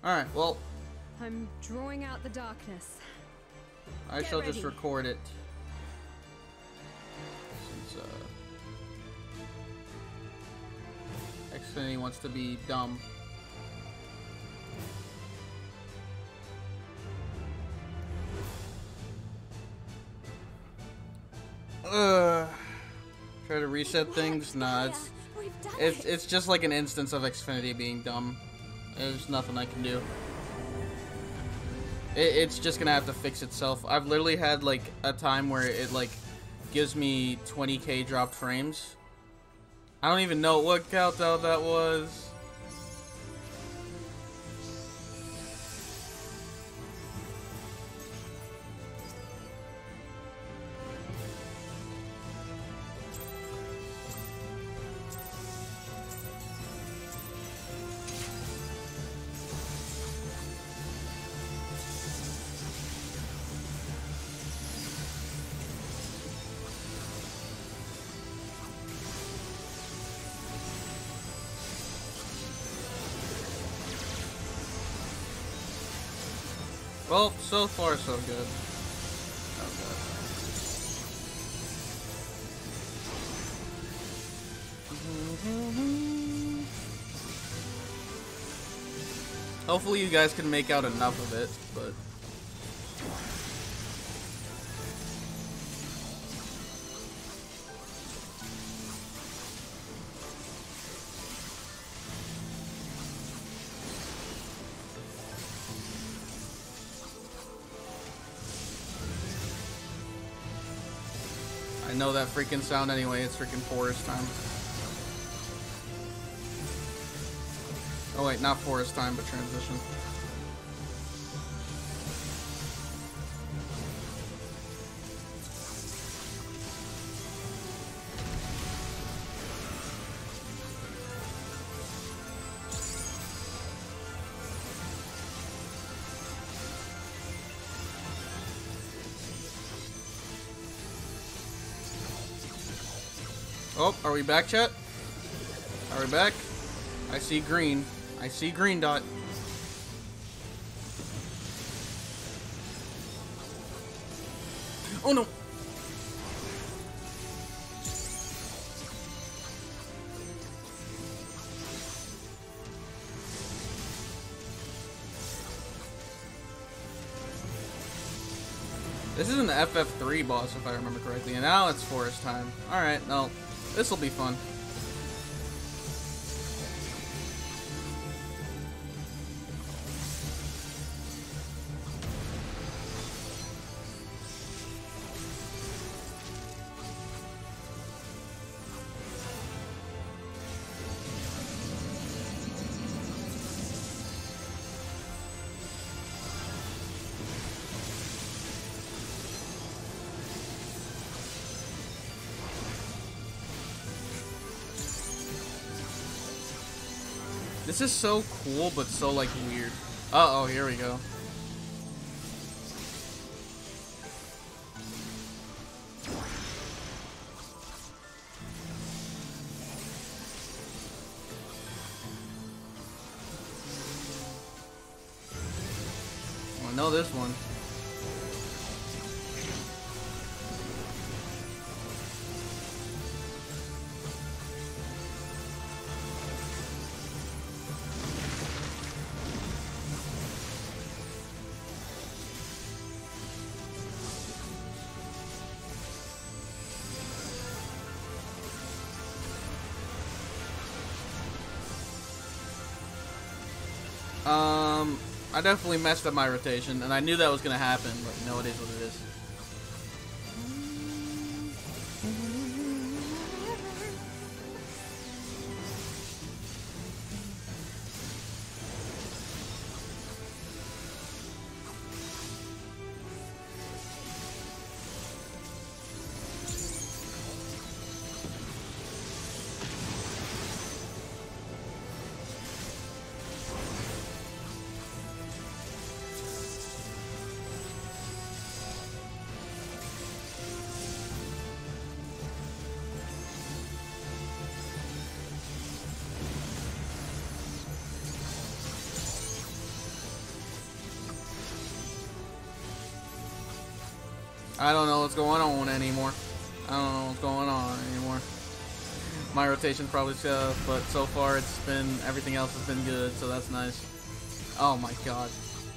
Alright, well, I'm drawing out the darkness. I Get shall ready. just record it. Since, Xfinity wants to be dumb. Try to reset things? Nah, it's just like an instance of Xfinity being dumb. There's nothing I can do. It's just gonna have to fix itself. I've literally had like a time where it like gives me 20k dropped frames. I don't even know what countdown that was. Well, so far so good. Hopefully you guys can make out enough of it, but... I know that freaking sound anyway, it's freaking forest time. Oh wait, not forest time, but transition. Oh, are we back, chat? Are we back? I see green. I see green dot. Oh no! This is an FF3 boss, if I remember correctly, and now it's forest time. Alright, no. This'll be fun. This is so cool, but so, like, weird. Uh-oh, here we go. Oh, I know this one. I definitely messed up my rotation, and I knew that was gonna happen, but you know, it is what it is. I don't know what's going on anymore. I don't know what's going on anymore. My rotation's probably tough, but so far it's been, everything else has been good, so that's nice. Oh my god.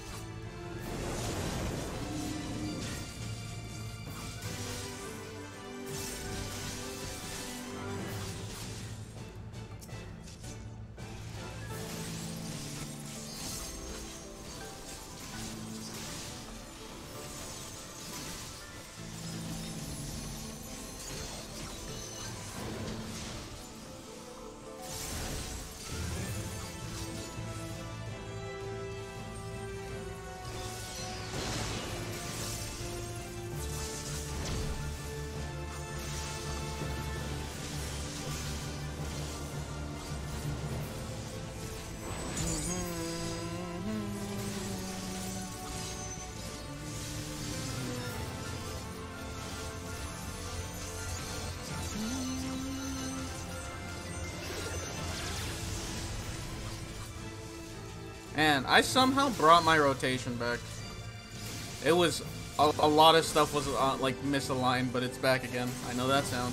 And I somehow brought my rotation back. It was a lot of stuff was like misaligned, but it's back again. I know that sound.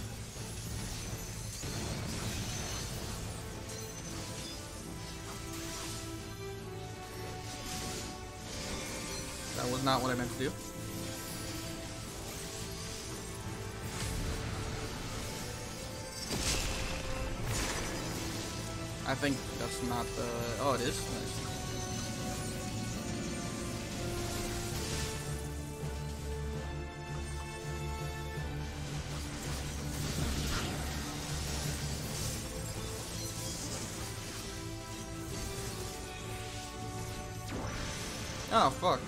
That was not what I meant to do. I think that's not the... Oh, it is? Nice. Oh, fuck.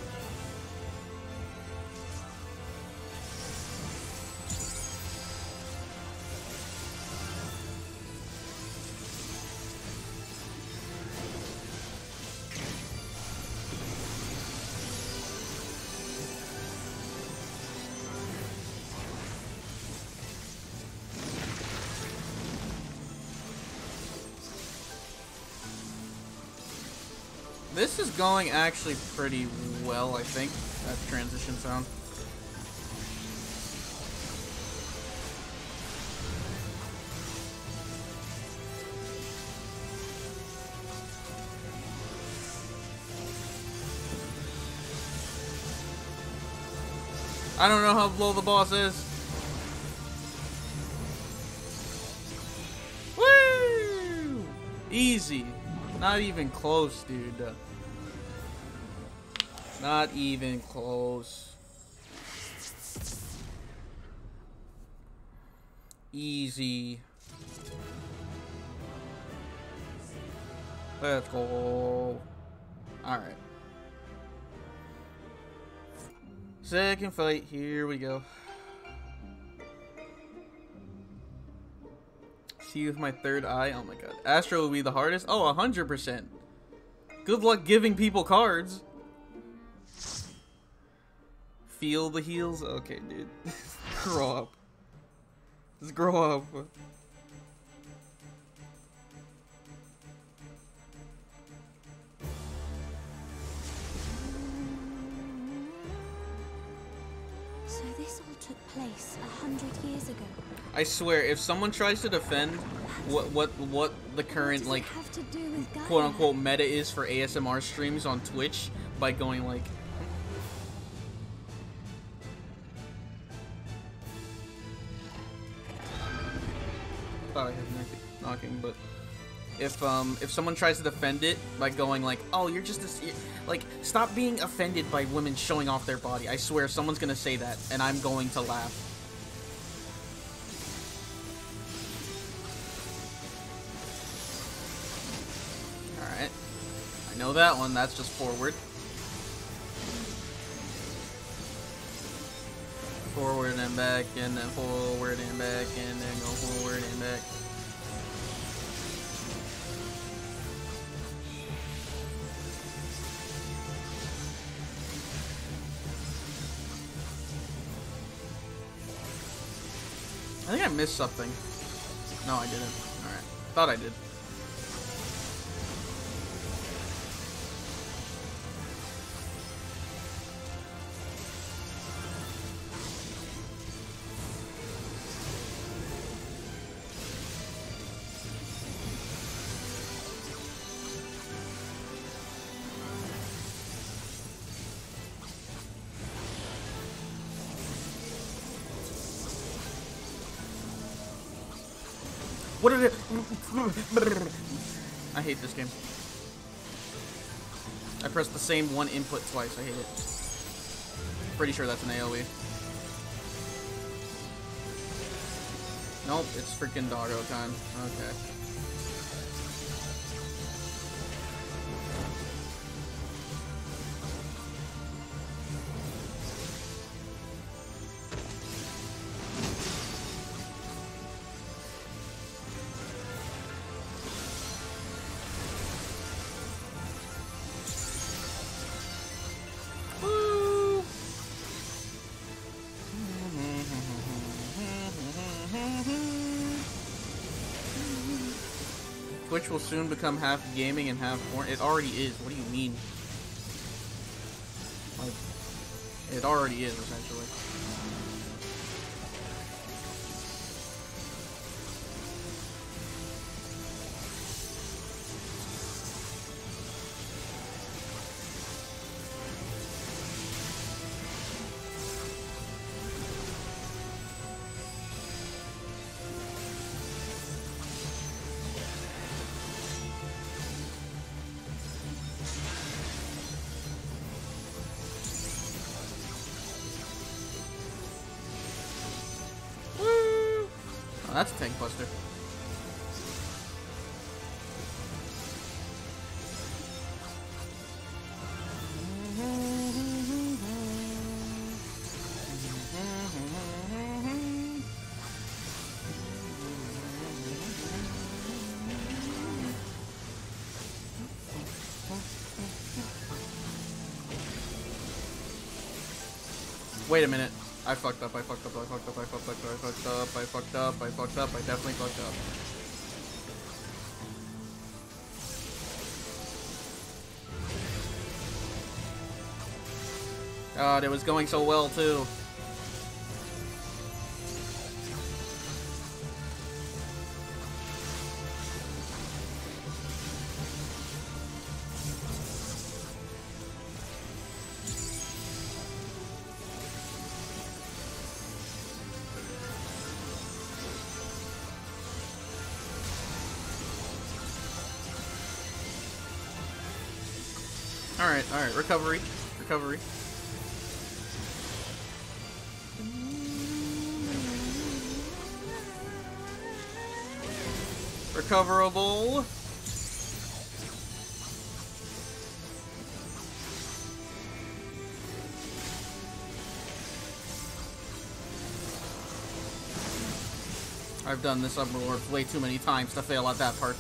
This is going actually pretty well, I think. That transition sound. I don't know how low the boss is. Woo! Easy. Not even close, dude. Not even close. Easy. Let's go. Alright. Second fight, here we go. See with my third eye. Oh my god. Astro will be the hardest? Oh, 100%. Good luck giving people cards. Feel the heals? Okay, dude. Grow up. Just grow up. So this all took place 100 years ago. I swear, if someone tries to defend what the current like quote unquote meta is for ASMR streams on Twitch by going like thought I had knocking, but if someone tries to defend it by going like, oh, you're just this, like, stop being offended by women showing off their body, I swear someone's gonna say that, and I'm going to laugh. All right, I know that one. That's just forward. Forward and back, and then forward and back, and then go forward and back. I think I missed something. No, I didn't. Alright. Thought I did. What did it? I hate this game. I pressed the same one input twice. I hate it. Pretty sure that's an AoE. Nope, it's freaking doggo time. Okay. Twitch will soon become half gaming and half porn. It already is. What do you mean? Like, it already is, essentially. Oh, that's a tank buster. Wait a minute. I fucked up, I fucked up, I fucked up, I fucked up, I fucked up, I fucked up, I fucked up, I definitely fucked up. God, it was going so well too. Alright, recovery. Recoverable. I've done this Umberlord way too many times to fail at that part.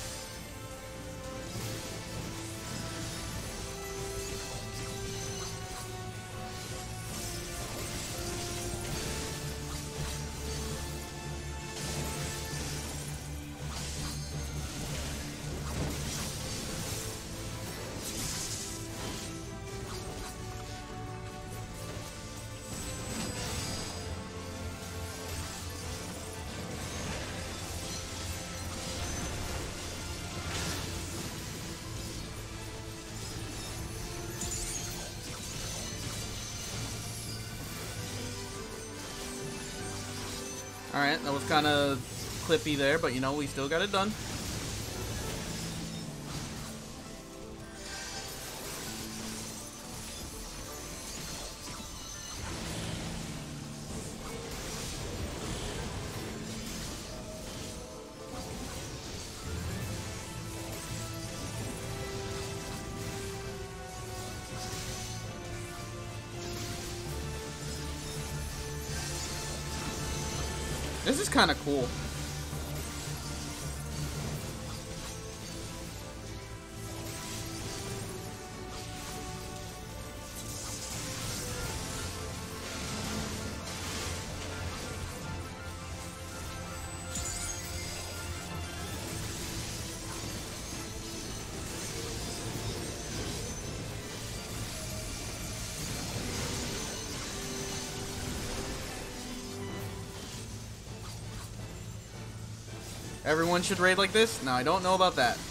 Alright, that was kind of clippy there, but you know, we still got it done. This is kind of cool. Everyone should raid like this? No, I don't know about that.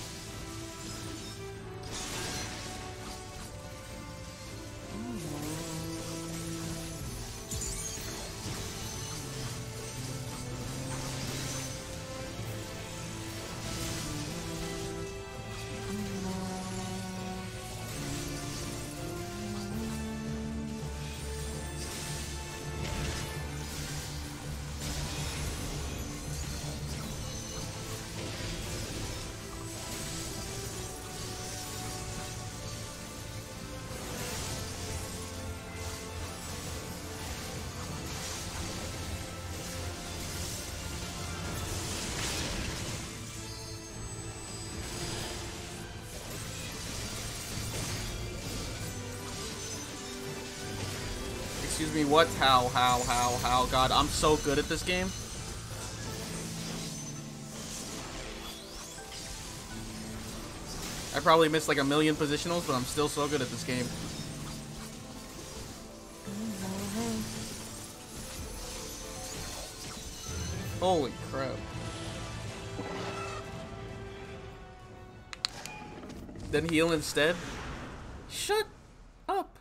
Excuse me, what? How? God, I'm so good at this game. I probably missed like a million positionals, but I'm still so good at this game. Holy crap. Then heal instead? Shut up.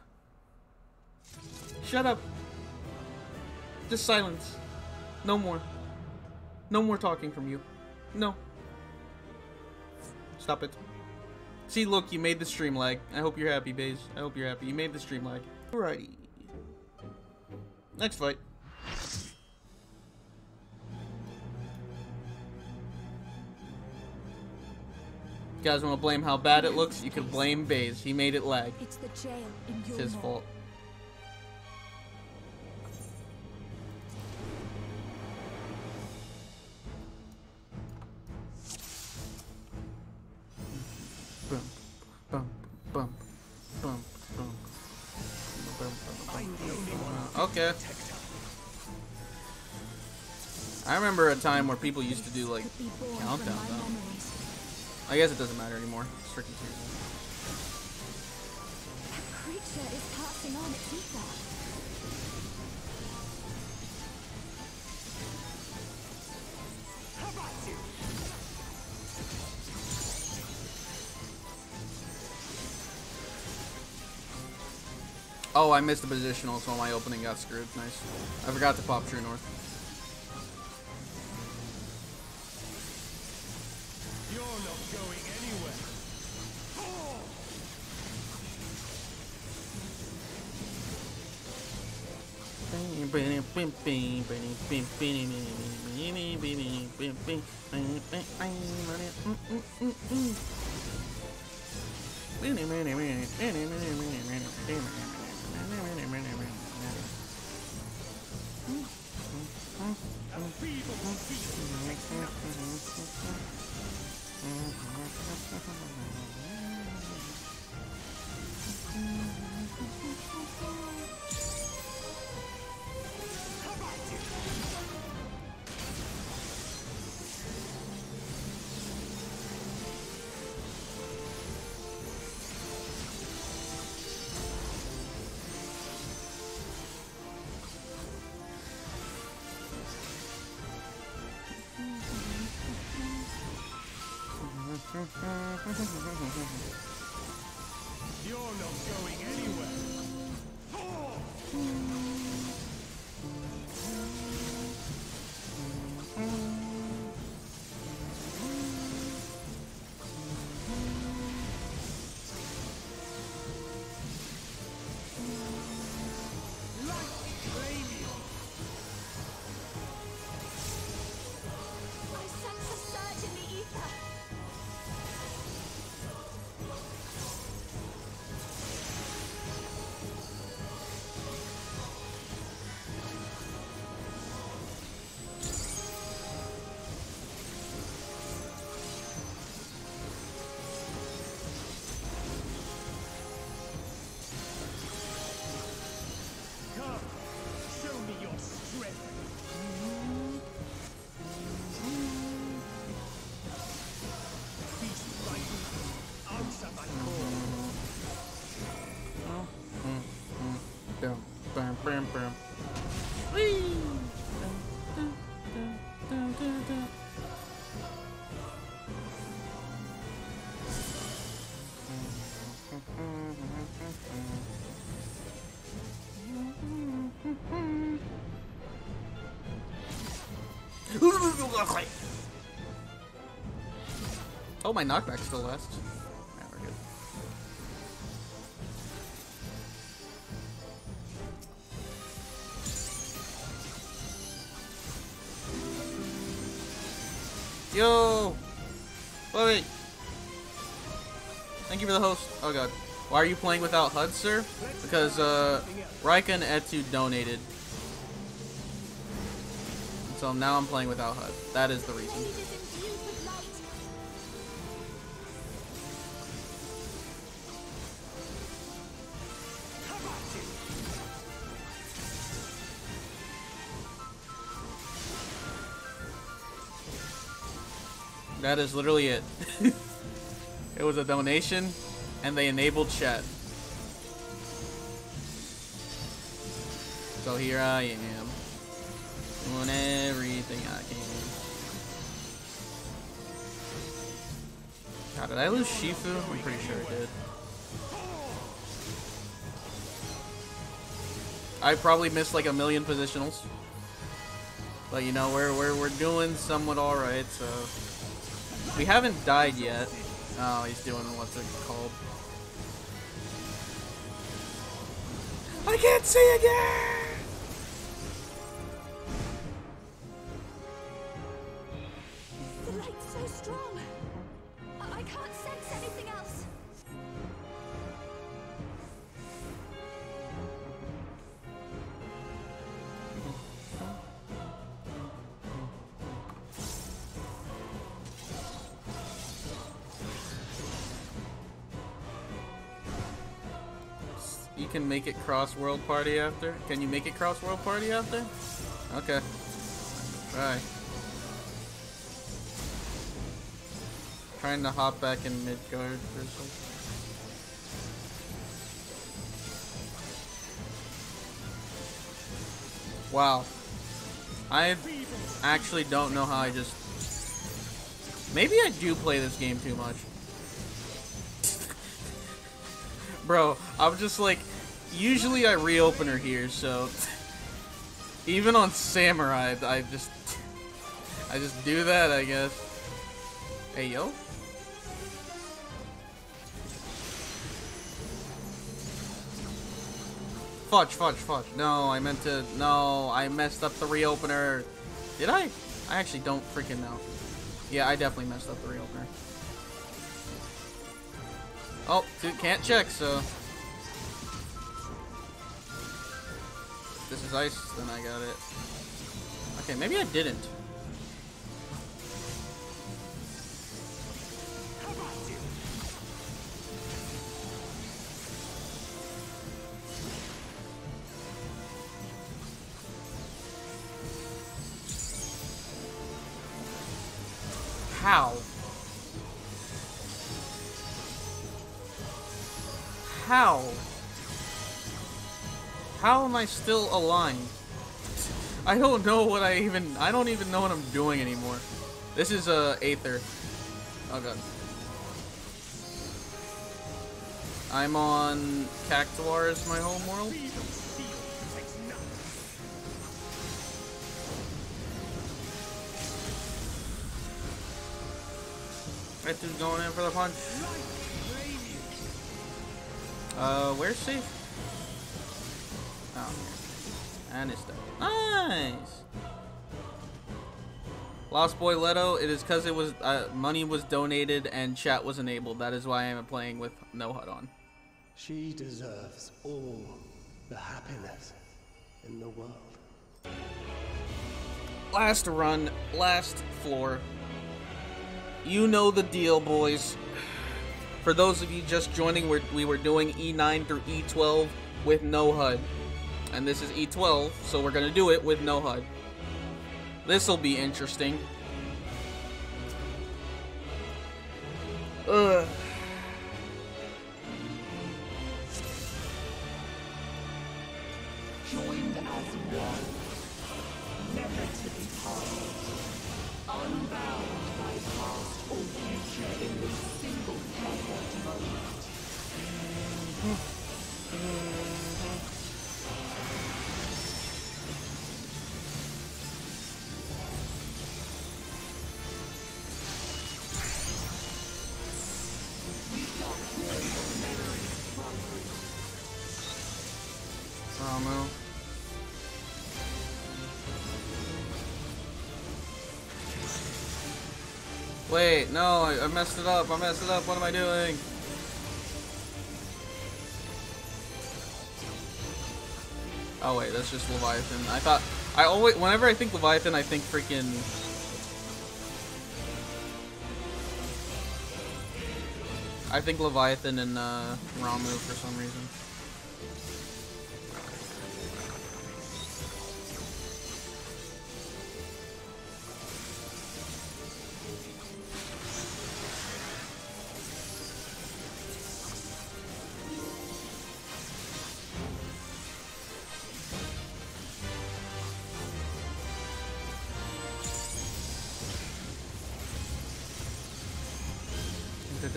Shut up. Just silence. No more. No more talking from you. No. Stop it. See, look, you made the stream lag. I hope you're happy, Baze. I hope you're happy. You made the stream lag. Alrighty. Next fight. You guys want to blame how bad it looks? You can blame Baze. He made it lag. It's the jail in It's your his mall. fault. Bum, bum, bum, bum, bum, bum, bum. Okay. I remember a time where people used to do like Could be born from countdown my though. memories. I guess it doesn't matter anymore. It's freaking Tuesday. That creature is passing on its ether. Oh, I missed the positional, so my opening got screwed. Nice. I forgot to pop True North. You're not going anywhere. You're not going anywhere. I sense a surge in the ether. Come, show me your strength. Beast riding out of my core. Bum, bum, bum, bum. Oh, my knockback still lasts. Yeah, we're good. Yo! Wait. Thank you for the host. Oh god. Why are you playing without HUD, sir? Because, Raika and Etu donated. So now I'm playing without HUD. That is the reason. It is imbued with light. That is literally it. It was a donation, and they enabled chat. So here I am, doing everything I can. God, did I lose Shifu? I'm pretty sure I did. I probably missed like a million positionals. But you know, we're doing somewhat alright, so we haven't died yet. Oh, he's doing what's it called? I can't see again! The light's so strong. I can't sense anything else. You can make it cross world party after? Can you make it cross world party after? Okay. Alright. Trying to hop back in Midgard or something. Wow. I actually don't know how I just... Maybe I do play this game too much. Bro, I'm just like... Usually I reopen her here, so... Even on Samurai, I just do that, I guess. Hey, yo. Fudge. No, I meant to... No, I messed up the reopener. Did I? I actually don't freaking know. Yeah, I definitely messed up the reopener. Oh, dude, can't check, so... This is ice, then I got it. Okay, maybe I didn't. How? How? How am I still aligned? I don't know what I don't even know what I'm doing anymore. This is Aether. Oh god. I'm on Cactuar as my home world. That dude's going in for the punch. Where's safe? Oh, and it's done. Nice. Lost Boy Leto. It is because it was money was donated and chat was enabled. That is why I am playing with no HUD on. She deserves all the happiness in the world. Last run, last floor. You know the deal, boys. For those of you just joining, we were doing E9 through E12 with no HUD. And this is E12, so we're gonna do it with no HUD. This'll be interesting. Ugh. Joined as one, never to be parted, unbound by past or future in this single perfect moment. Oh no. Wait, no, I messed it up. What am I doing? Oh wait, that's just Leviathan. Whenever I think Leviathan, I think freaking... I think Leviathan and Ramu for some reason.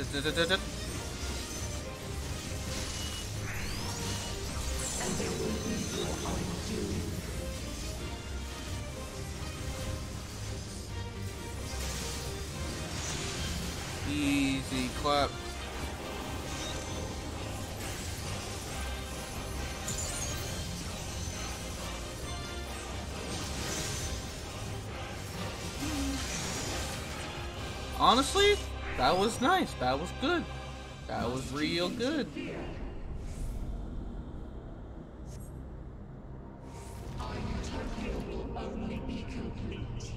Easy clap. Honestly, that was nice. That was good. That was real good. Our utopia will only be complete.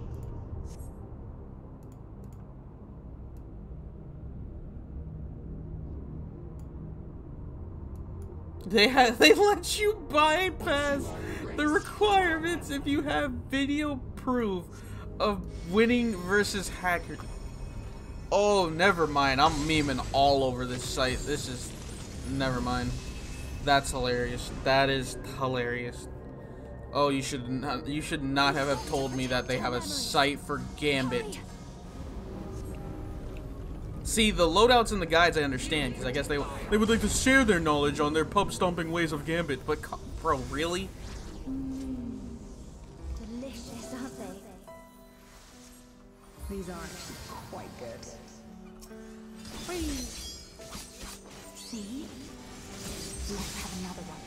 They let you bypass the requirements if you have video proof of winning versus hacker. Oh, never mind. I'm memeing all over this site. This is never mind. That's hilarious. That is hilarious. Oh, you should not have told me that they have a site for Gambit. See, the loadouts and the guides I understand, because I guess they would like to share their knowledge on their pub stomping ways of Gambit. But bro, really? Delicious, aren't they? These are actually quite good. See? Let's have another one.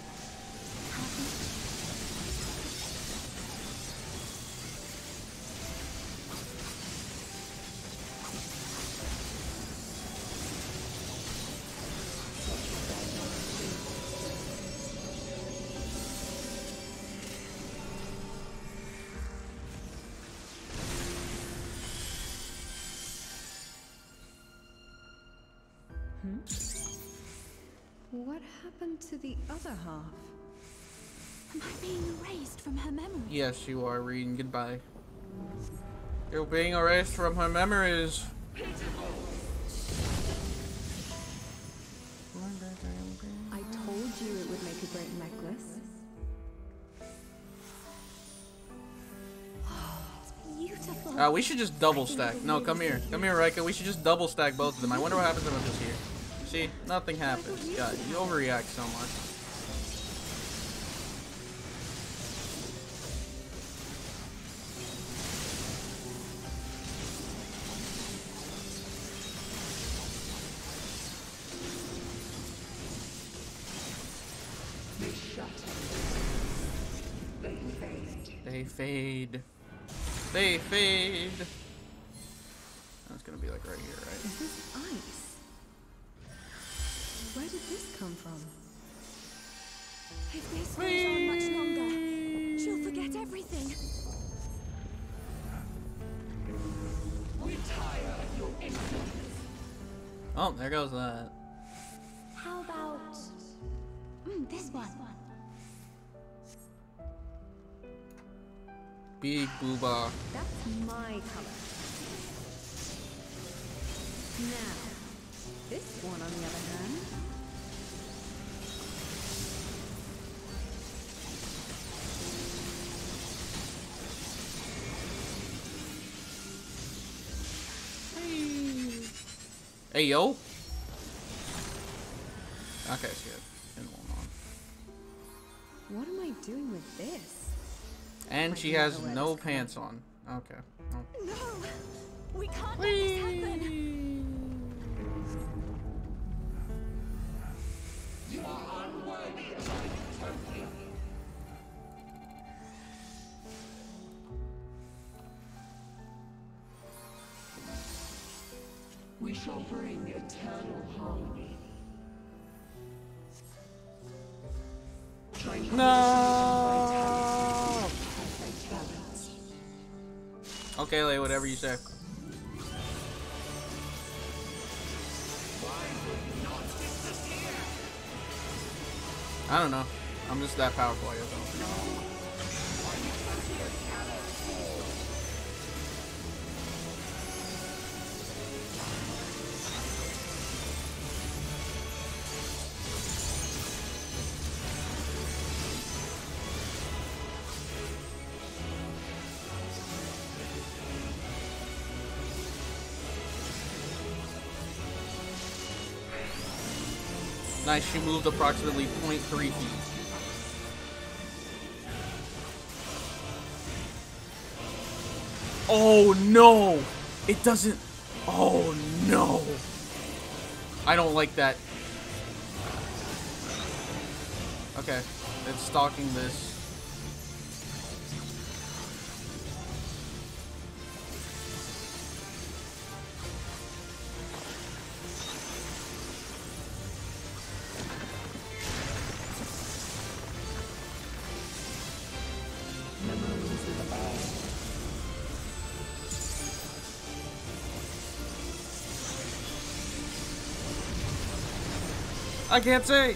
What happened to the other half? Am I being erased from her memory? Yes, you are, Reading. Goodbye. You're being erased from her memories. I told you it would make a great necklace. Beautiful. We should just double stack. No, come here. Come here, Raika. We should just double stack both of them. I wonder what happens if I'm just here. See? Nothing happens. God, you overreact so much. They fade. They fade. That's gonna be like right here, right? Is this ice? Where did this come from? If this goes on much longer, she'll forget everything. Retire your influence. Oh, there goes that. How about this one? Big booba. That's my color. Now, this one on the other hand. Hey, yo. Okay, so yeah, on. What am I doing with this? And she has no pants on. Okay. Oh. No! We can't let this happen! You are unworthy of my utopia. We shall bring eternal harmony. No! Okay, Lay, whatever you say. I don't know. I'm just that powerful, I guess. Nice, she moved approximately 0.3 feet. Oh no! It doesn't... Oh no! I don't like that. Okay, it's stalking this. I can't say.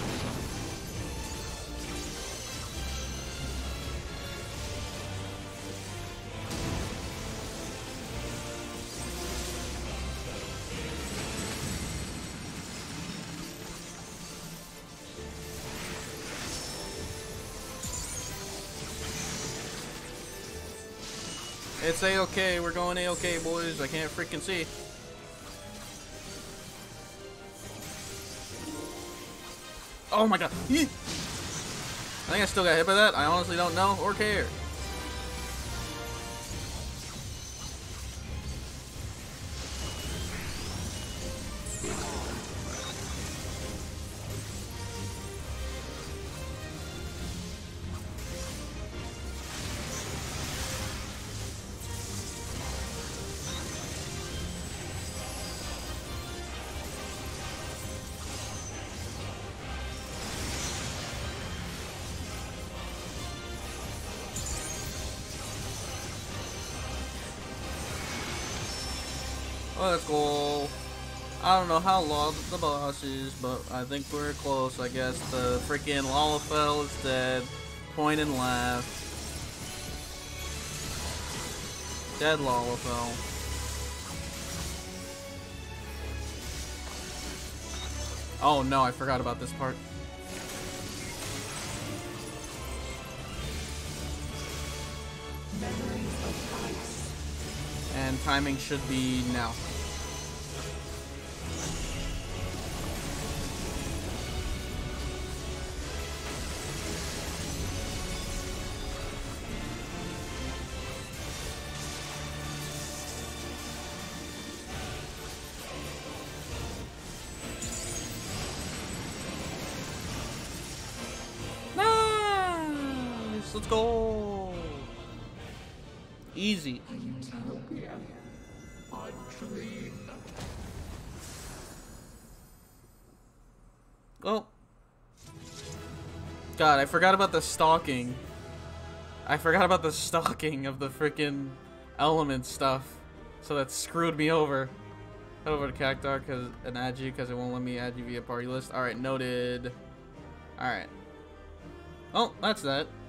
It's A-okay. We're going A-okay, boys. I can't freaking see. Oh my god. I think I still got hit by that. I honestly don't know or care. Let's go. I don't know how long the boss is, but I think we're close. I guess the freaking Lalafell is dead. Point and laugh. Dead Lalafell. Oh no, I forgot about this part. And timing should be now. Nice! Let's go! Easy. Oh. God, I forgot about the stalking. I forgot about the stalking of the freaking element stuff. So that screwed me over. Head over to Cactar and add you because it won't let me add you via party list. Alright, noted. Alright. Oh, that's that.